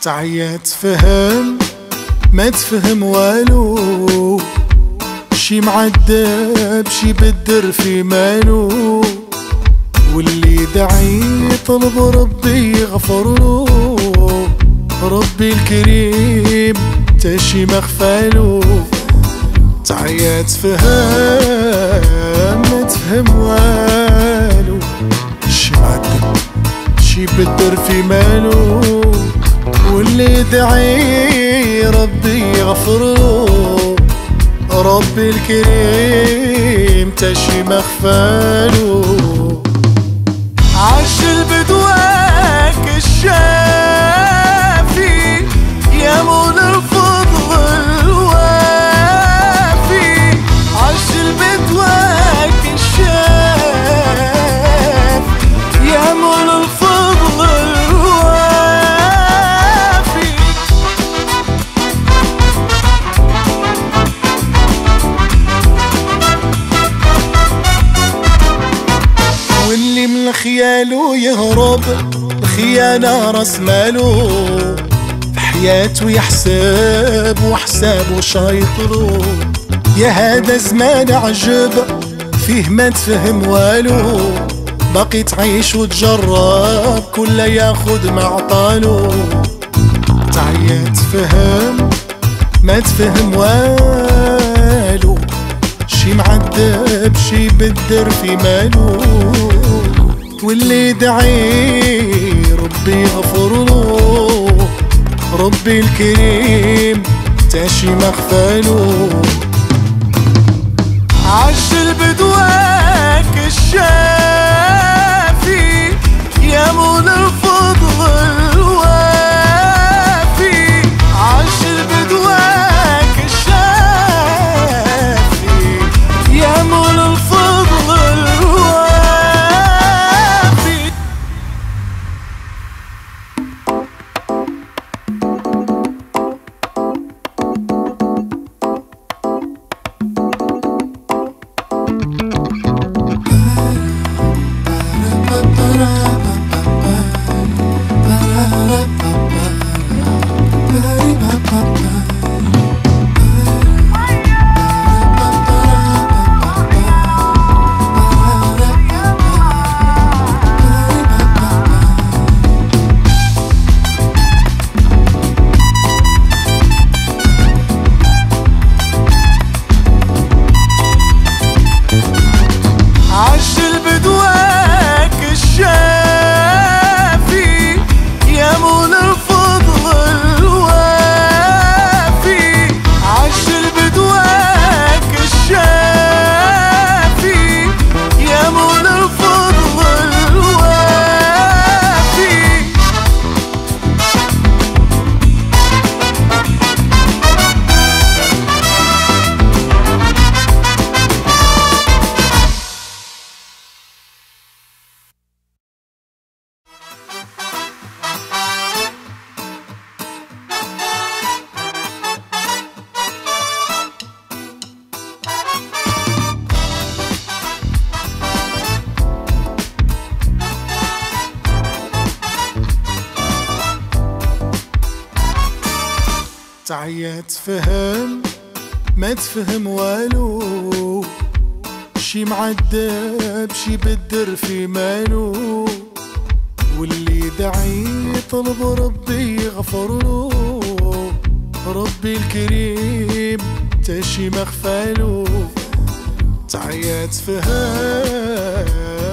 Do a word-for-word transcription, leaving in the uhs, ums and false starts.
تعيا تفهم ما تفهم والو، شي معذب شي بدر في مالو، واللي داعي طلب ربي يغفرلو، ربي الكريم تاشي مخفالو. تعيا تفهم ما تفهم والو، شي معذب شي بدر في مالو، واللي داعي ربي يغفرلو، ربي الكريم تاشي مخفالو. عجل بدواك الشافي يا مولى الفضل الوافي، عجل بدواك الشافي يا مولى الفضل الوافي. واللي من خياله يهرب الخيانة راس مالو، في حياته يحسب وحسابه شايطلو. يا هذا زمان عجب فيه ما تفهم والو، باقي تعيش وتجرب كل ياخد معطالو. تعيا تفهم ما تفهم والو، شي معذب شي بدر في مالو، واللي داعي ربي يغفرلو، ربي الكريم تاشي مخفالو. عجل بدواك الشافي يا مولى الفضل الوافي، عجل بدواك الشافي يا مولى الفضل الوافي. عجل بدواك الشافي يا مولى الفضل الوافي، عجل بدواك الشافي يا مولى الفضل الوافي. تعيا تفهم ما تفهم والو، شي معذب شي بدر في مالو، واللي داعي طلب ربي يغفرلو، ربي الكريم تاشي مخفالو. تعيا تفهم